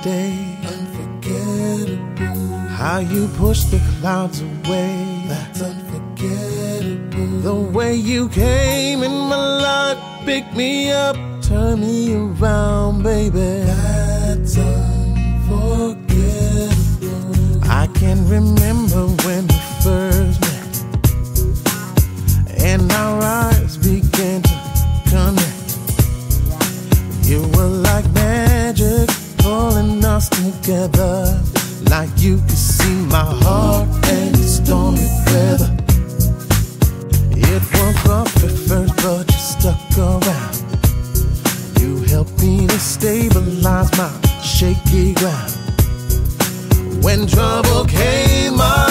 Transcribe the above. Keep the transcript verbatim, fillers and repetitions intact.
day. Unforgettable. How you pushed the clouds away. That's unforgettable. The way you came in my life, picked me up, turned me around, baby. That's unforgettable. I can remember when we first met, and our eyes began to connect. You were like magic, pulling us together, like you could see my heart and stormy weather. It was rough at first, but you stuck around. You helped me to stabilize my shaky ground. When trouble came my